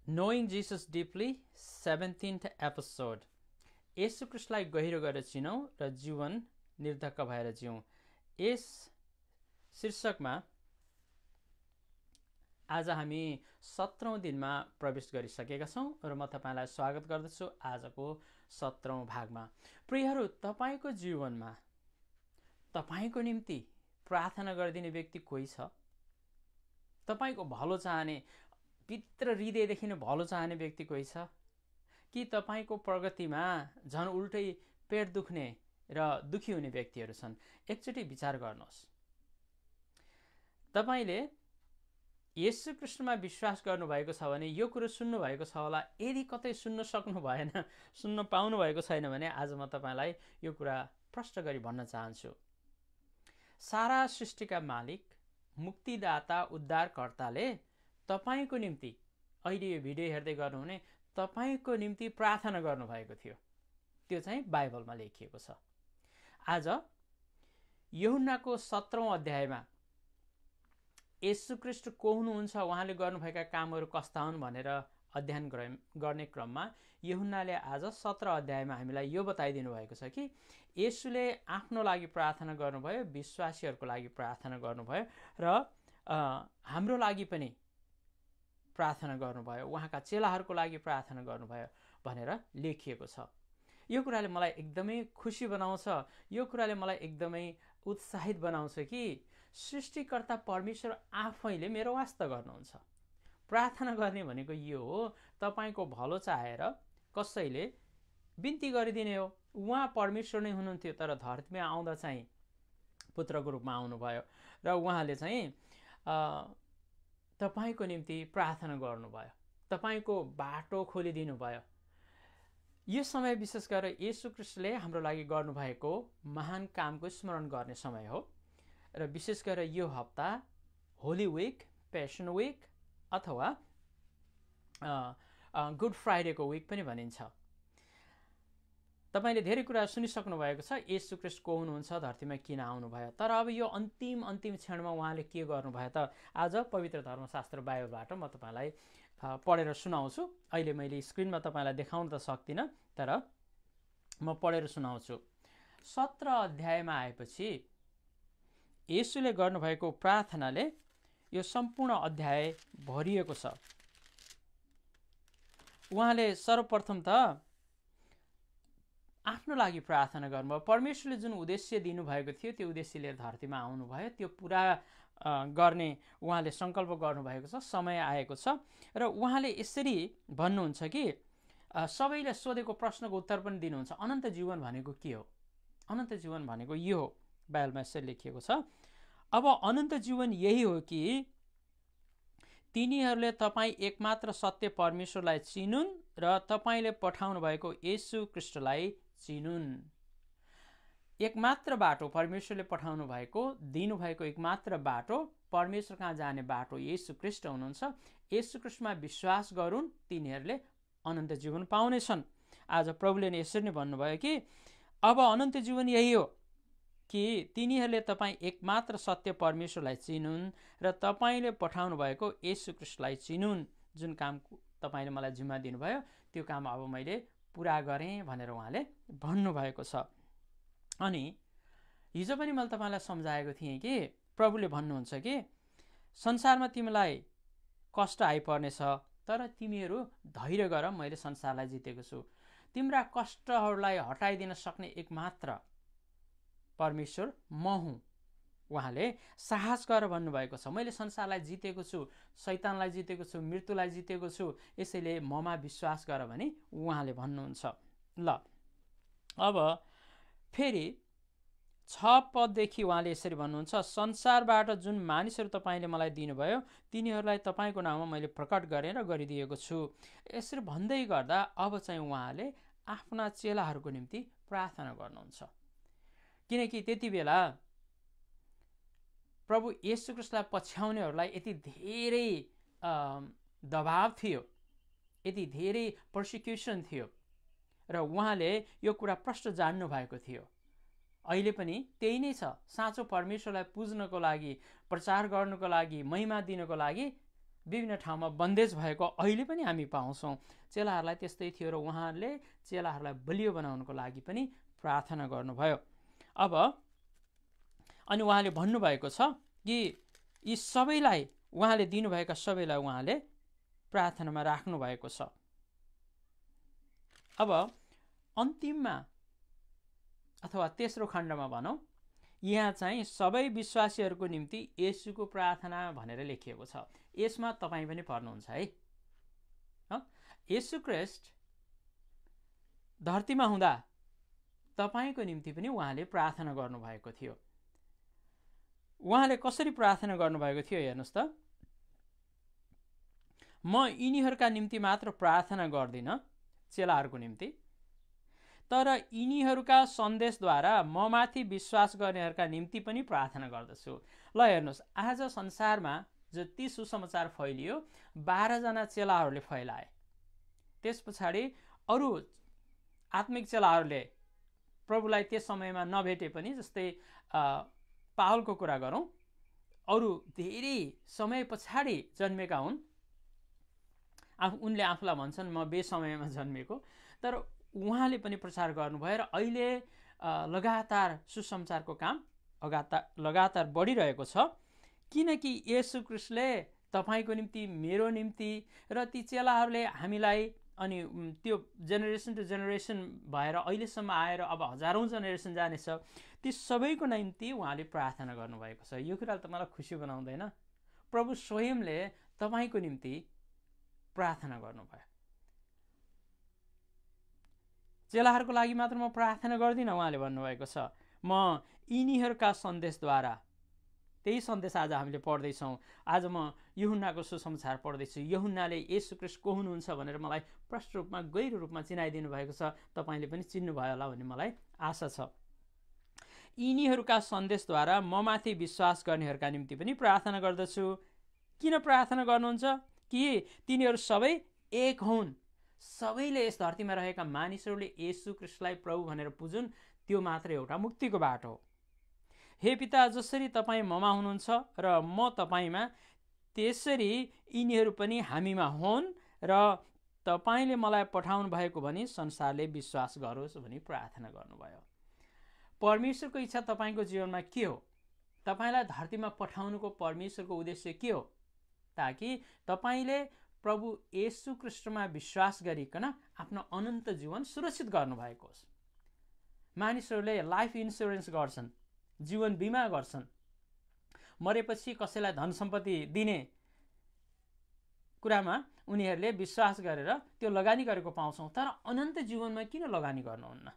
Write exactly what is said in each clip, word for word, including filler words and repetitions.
Knowing Jesus deeply, seventeenth episode. येशू ख्रीष्टलाई गहिरो गरेर चिनौँ र जीवन निर्धक्क भएर जिउँ। यस शीर्षकमा आज हामी सत्रौं दिनमा प्रवेश गरिसकेका छौँ र म तपाईलाई स्वागत गर्दछु आजको सत्रौं भागमा। प्रियहरू, तपाईको जीवनमा तपाईको निम्ति प्रार्थना गरिदिने व्यक्ति कोही छ? तपाईको भलो चाहने, भित्र हृदयदेखि नै भलो चाहने व्यक्ति कोही छ? कि तपाईको प्रगतिमा झन उल्टै पेट दुख्ने र दुखी हुने व्यक्तिहरू छन्? एकचोटि विचार गर्नुहोस्। तपाईले येशू ख्रीष्टमा विश्वास गर्नुभएको छ भने यो कुरो सुन्नु भएको छ होला। यदि कतै सुन्न सक्नु भएन, सुन्न पाउनु भएको छैन भने आज म तपाईलाई यो कुरा प्रश्न गरी भन्न चाहन्छु। सारा सृष्टिका मालिक, मुक्तिदाता, उद्धारकर्ताले तपाईको निम्ति अहिले यो भिडियो हेर्दै गर्नुहुने तपाईको निम्ति प्रार्थना गर्नुभएको थियो। त्यो चाहिँ बाइबलमा लेखिएको छ। आज यूहन्नाको सत्रौं अध्यायमा येशू ख्रीष्ट को हुनुहुन्छ, उहाँले गर्नुभएका कामहरू कस्ता हुन् भनेर अध्ययन गर्ने क्रममा यूहन्नाले आज सत्र अध्यायमा हामीलाई यो बताइदिनु भएको छ कि येशूले आफ्नो लागि प्रार्थना गर्नुभयो, विश्वासीहरूको लागि प्रार्थना गर्नुभयो र हाम्रो लागि पनि प्रार्थना गर्नुभयो, उहाँका चेलाहरूको लागि प्रार्थना गर्नुभयो भनेर लेखिएको छ। यो कुराले मलाई एकदमै खुसी बनाउँछ। यो कुराले मलाई एकदमै उत्साहित बनाउँछ कि सृष्टिकर्ता परमेश्वर आफैले मेरो वास्ता गर्नुहुन्छ। प्रार्थना गर्ने भनेको यो हो, तपाईको भलो चाहेर कसैले बिन्ती गरिदिने हो। उहाँ परमेश्वर नै हुनुहुन्थ्यो, तर धरतीमा आउँदा चाहिँ पुत्रको रूपमा आउनुभयो र उहाँले चाहिँ तपाईको निम्ति प्रार्थना गर्नुभयो, तपाईको बाटो खोलिदिनु भयो। यो समय विशेष गरेर येशू ख्रीष्टले हाम्रो लागि गर्नुभएको महान कामको स्मरण गर्ने समय हो र विशेष गरेर यो हप्ता होली विक, पैसन विक अथवा गुड फ्राइडेको विक पनि भनिन्छ। तपाईले धेरै कुरा सुनिसक्नु भएको छ, येशू ख्रीष्ट को हुनुहुन्छ, धरतीमा किन आउनुभयो। तर अब यो अन्तिम अन्तिम क्षणमा उहाँले के गर्नुभयो त? आज पवित्र धर्मशास्त्र बाइबलबाट म तपाईलाई पढेर सुनाउँछु। अहिले मैले स्क्रिनमा तपाईलाई देखाउन त सक्दिनँ, तर म पढेर सुनाउँछु। सत्र अध्यायमा आएपछि येशूले गर्नुभएको प्रार्थनाले यो सम्पूर्ण अध्याय भरिएको छ। उहाँले सर्वप्रथम त आफ्नो लागि प्रार्थना गर्नुभयो। परमेश्वरले जुन उद्देश्य दिनुभएको थियो त्यो उद्देश्य लिएर धरतीमा आउनुभयो, त्यो पुरा गर्ने उहाँले सङ्कल्प गर्नुभएको छ। समय आएको छ र उहाँले यसरी भन्नुहुन्छ कि सबैले सोधेको प्रश्नको उत्तर पनि दिनुहुन्छ। अनन्त जीवन भनेको के हो? अनन्त जीवन भनेको यो हो, बाइबलमा यसरी लेखिएको छ। अब अनन्त जीवन यही हो कि तिनीहरूले तपाईँ एकमात्र सत्य परमेश्वरलाई चिनुन् र तपाईँले पठाउनु भएको येशू ख्रीष्टलाई चिनुन्। एकमात्र बाटो, परमेश्वरले पठाउनु भएको, दिनुभएको एकमात्र बाटो, परमेश्वर कहाँ जाने बाटो येशू ख्रीष्ट हुनुहुन्छ। येशू ख्रीष्टमा विश्वास गरून्, तिनीहरूले अनन्त जीवन पाउनेछन्। आज प्रभुले यसरी नै भन्नुभयो कि अब अनन्त जीवन यही हो कि तिनीहरूले तपाईँ एकमात्र सत्य परमेश्वरलाई चिनुन् र तपाईँले पठाउनु भएको येशू ख्रीष्टलाई चिनुन्। जुन काम तपाईँले मलाई जिम्मा दिनुभयो त्यो काम अब मैले पुरा गरेँ भनेर उहाँले भन्नुभएको छ। अनि हिजो पनि मैले तपाईँलाई सम्झाएको थिएँ कि प्रभुले भन्नुहुन्छ कि संसारमा तिमीलाई कष्ट आइपर्नेछ, तर तिमीहरू धैर्य गर, मैले संसारलाई जितेको छु। तिम्रा कष्टहरूलाई हटाइदिन सक्ने एकमात्र परमेश्वर म हुँ। उहाँले साहस गर भन्नुभएको छ। मैले संसारलाई जितेको छु, शैतानलाई जितेको छु, मृत्युलाई जितेको छु, यसैले ममा विश्वास गर भने उहाँले भन्नुहुन्छ। ल अब फेरि छ पददेखि उहाँले यसरी भन्नुहुन्छ, संसारबाट जुन मानिसहरू तपाईँले मलाई दिनुभयो तिनीहरूलाई तपाईँको नाममा मैले प्रकट गरेर गरिदिएको छु। यसरी भन्दै गर्दा अब चाहिँ उहाँले आफ्ना चेलाहरूको निम्ति प्रार्थना गर्नुहुन्छ। किनकि त्यति बेला प्रभु येशू ख्रीष्टलाई पछ्याउनेहरूलाई यति धेरै दबाव थियो, यति धेरै पर्सिक्युसन थियो र उहाँले यो कुरा प्रष्ट जान्नु भएको थियो। अहिले पनि त्यही नै छ। साँचो परमेश्वरलाई पुज्नको लागि, प्रचार गर्नको लागि, महिमा दिनको लागि विभिन्न ठाउँमा बन्देज भएको अहिले पनि हामी पाउँछौँ। चेलाहरूलाई त्यस्तै थियो र उहाँहरूले चेलाहरूलाई बलियो बनाउनको लागि पनि प्रार्थना गर्नुभयो। अब अनि उहाँले भन्नुभएको छ कि यी सबैलाई उहाँले दिनुभएका सबैलाई उहाँले प्रार्थनामा राख्नु भएको छ। अब अन्तिममा अथवा तेस्रो खण्डमा भनौँ, यहाँ चाहिँ सबै विश्वासीहरूको निम्ति येशूको प्रार्थना भनेर लेखिएको छ। यसमा तपाईँ पनि पढ्नुहुन्छ है। येशू ख्रीष्ट धरतीमा हुँदा तपाईँको निम्ति पनि उहाँले प्रार्थना गर्नुभएको थियो। उहाँले कसरी प्रार्थना गर्नुभएको थियो हेर्नुहोस् त। म यिनीहरूका निम्ति मात्र प्रार्थना गर्दिनँ, चेलाहरूको निम्ति, तर यिनीहरूका सन्देशद्वारा म माथि विश्वास गर्नेहरूका निम्ति पनि प्रार्थना गर्दछु। ल हेर्नुहोस्, आज संसारमा जति सुसमाचार फैलियो बाह्रजना चेलाहरूले फैलाए। त्यस पछाडि अरू आत्मिक चेलाहरूले प्रभुलाई त्यस समयमा नभेटे पनि, जस्तै पावलको कुरा गरौँ, अरू धेरै समय पछाडि जन्मेका हुन्। आफू उनले आफूलाई भन्छन् म बेसमयमा जन्मेको, तर उहाँले पनि प्रचार गर्नुभयो र अहिले लगातार सुसमाचारको काम लगातार लगातार बढिरहेको छ। किनकि येशू ख्रीष्टले तपाईँको निम्ति, मेरो निम्ति र ती चेलाहरूले हामीलाई, अनि त्यो जेनेरेसन टु जेनेरेसन भएर अहिलेसम्म आएर अब हजारौँ जेनेरेसन जानेछ, ती सबैको निम्ति उहाँले प्रार्थना गर्नुभएको छ। यो कुराले तपाईँलाई खुसी बनाउँदैन? प्रभु स्वयंले तपाईँको निम्ति प्रार्थना गर्नुभयो। चेलाहरूको लागि मात्र म प्रार्थना गर्दिनँ, उहाँले भन्नुभएको छ। म यिनीहरूका सन्देशद्वारा, त्यही सन्देश आज हामीले पढ्दैछौँ। आज म यूहन्नाको सुसमाचार पढ्दैछु। यूहन्नाले येशू ख्रीष्ट को हुनुहुन्छ भनेर मलाई प्रष्ट रूपमा, गहिरो रूपमा चिनाइदिनु भएको छ। तपाईँले पनि चिन्नुभयो होला भन्ने मलाई आशा छ। यिनीहरूका सन्देशद्वारा म माथि विश्वास गर्नेहरूका निम्ति पनि प्रार्थना गर्दछु। किन प्रार्थना गर्नुहुन्छ? कि तिनीहरू सबै एक हुन्। सबैले यस धरतीमा रहेका मानिसहरूले येशू ख्रीष्टलाई प्रभु भनेर पुजुन्। त्यो मात्र एउटा मुक्तिको बाटो हो। हे पिता, जसरी तपाईँ ममा हुनुहुन्छ र म तपाईँमा, त्यसरी यिनीहरू पनि हामीमा हुन् र तपाईँले मलाई पठाउनु भएको भनी संसारले विश्वास गरोस् भनी प्रार्थना गर्नुभयो। परमेश्वरको इच्छा तपाईँको जीवनमा के हो? तपाईँलाई धरतीमा पठाउनुको परमेश्वरको उद्देश्य के हो? ताकि तपाईँले प्रभु येशू ख्रीष्टमा विश्वास गरिकन आफ्नो अनन्त जीवन सुरक्षित गर्नुभएको होस्। मानिसहरूले लाइफ इन्सुरेन्स गर्छन्, जीवन बिमा गर्छन्। मरेपछि कसैलाई धन सम्पत्ति दिने कुरामा उनीहरूले विश्वास गरेर त्यो लगानी गरेको पाउँछौँ। तर अनन्त जीवनमा किन लगानी गर्नुहुन्न?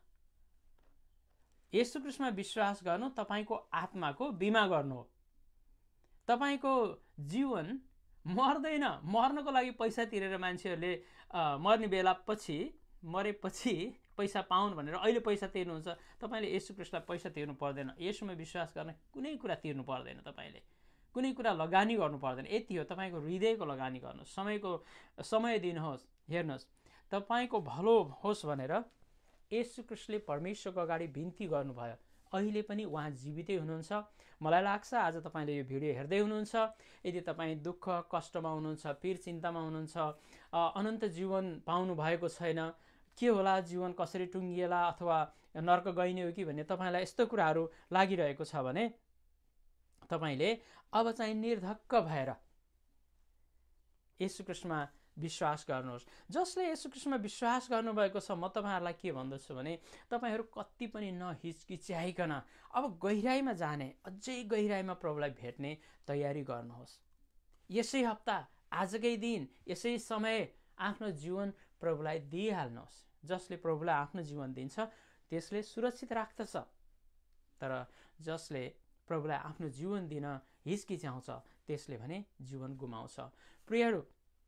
येशू ख्रीष्टमा विश्वास गर्नु तपाईँको आत्माको बिमा गर्नु हो। तपाईँको जीवन मर्दैन। मर्नको लागि पैसा तिरेर मान्छेहरूले मर्ने बेला पछि, मरेपछि पैसा पाउन् भनेर अहिले पैसा तिर्नुहुन्छ। तपाईँले येशू ख्रीष्टलाई पैसा तिर्नु पर्दैन। येशूमा विश्वास गर्न कुनै कुरा तिर्नु पर्दैन। तपाईँले कुनै कुरा लगानी गर्नु पर्दैन। यति हो, तपाईँको हृदयको लगानी गर्नुहोस्, समयको समय दिनुहोस्। हेर्नुहोस्, तपाईँको भलो होस् भनेर येशू ख्रीष्टले परमेश्वरको अगाडि बिन्ती गर्नुभयो। अहिले पनि उहाँ जीवितै हुनुहुन्छ। मलाई लाग्छ आज तपाईँले यो भिडियो हेर्दै हुनुहुन्छ, यदि तपाईँ दुःख कष्टमा हुनुहुन्छ, पीर चिन्तामा हुनुहुन्छ, अनन्त जीवन पाउनु भएको छैन, के होला जीवन कसरी टुङ्गिएला अथवा नर्क गइने हो कि भन्ने तपाईँलाई यस्तो कुराहरू लागिरहेको छ भने तपाईँले अब चाहिँ निर्धक्क भएर येशू ख्रीष्टमा विश्वास गर्नुहोस्। जसले येशू ख्रीष्टमा विश्वास गर्नुभएको छ, म तपाईँहरूलाई के भन्दछु भने तपाईँहरू कति पनि नहिचकिच्याइकन अब गहिराइमा जाने, अझै गहिराइमा प्रभुलाई भेट्ने तयारी गर्नुहोस्। यसै हप्ता, आजकै दिन, यसै समय आफ्नो जीवन प्रभुलाई दिइहाल्नुहोस्। जसले प्रभुलाई आफ्नो जीवन दिन्छ त्यसले सुरक्षित राख्दछ, तर जसले प्रभुलाई आफ्नो जीवन दिन हिचकिच्याउँछ त्यसले भने जीवन गुमाउँछ। प्रियहरू,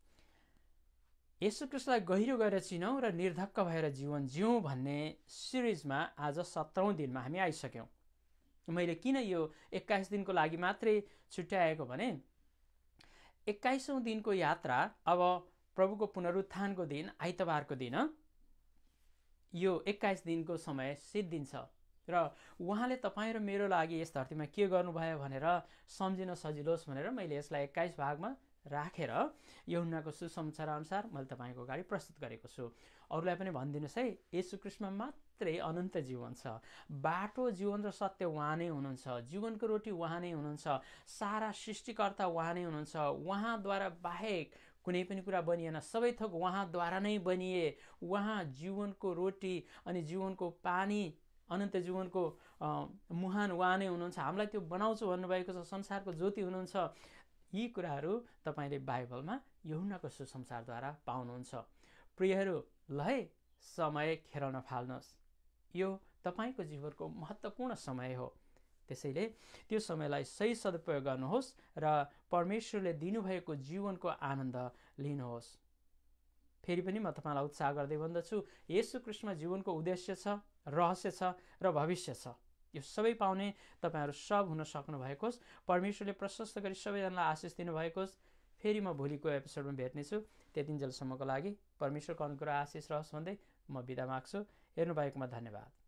येशू ख्रीष्टलाई गहिरो गरेर चिनौँ र निर्धक्क भएर जीवन जिउँ भन्ने सिरिजमा आज सत्रौँ दिनमा हामी आइसक्यौँ। मैले किन यो एक्काइस दिनको लागि मात्रै छुट्याएको भने एक्काइसौँ दिनको यात्रा अब प्रभुको पुनरुत्थानको दिन, आइतबारको दिन यो एक्काइस दिनको समय सिद्धिन्छ र उहाँले तपाईँ र मेरो लागि यस धरतीमा के गर्नुभयो भनेर सम्झिन सजिलोस् भनेर मैले यसलाई एक्काइस भागमा राखेर यूहन्नाको सुसमाचार अनुसार मैले तपाईँको अगाडि प्रस्तुत गरेको छु। अरूलाई पनि भनिदिनुहोस् है, येशू ख्रीष्टमा मात्रै अनन्त जीवन छ। बाटो, जीवन र सत्य उहाँ नै हुनुहुन्छ। जीवनको रोटी उहाँ नै हुनुहुन्छ। सारा सृष्टिकर्ता उहाँ नै हुनुहुन्छ। उहाँद्वारा बाहेक कुनै पनि कुरा बनिएन, सबै थोक उहाँद्वारा नै बनिए। उहाँ जीवनको रोटी अनि जीवनको पानी, अनन्त जीवनको मुहान उहाँ नै हुनुहुन्छ। हामीलाई त्यो बनाउँछु भन्नुभएको छ, संसारको ज्योति हुनुहुन्छ। यी कुराहरू तपाईँले बाइबलमा यूहन्नाको सुसमाचारद्वारा पाउनुहुन्छ। प्रियहरू, ल है समय खेर नफाल्नुहोस्। यो तपाईँको जीवनको महत्त्वपूर्ण समय हो। त्यसैले त्यो समयलाई सही सदुपयोग गर्नुहोस् र परमेश्वरले दिनुभएको जीवनको आनन्द लिनुहोस्। फेरि पनि म तपाईँलाई उत्साह गर्दै भन्दछु, येशू ख्रीष्टमा जीवनको उद्देश्य छ, रहस्य छ र भविष्य छ। यो सबै पाउने तपाईँहरू सब हुन सक्नुभएको होस्। परमेश्वरले प्रशस्त गरी सबैजनालाई आशिष दिनुभएको होस्। फेरि म भोलिको एपिसोडमा भेट्नेछु। त्यतिन्जेलसम्मको लागि परमेश्वरको अनुग्रह आशिष रहोस् भन्दै म बिदा माग्छु। हेर्नुभएकोमा धन्यवाद।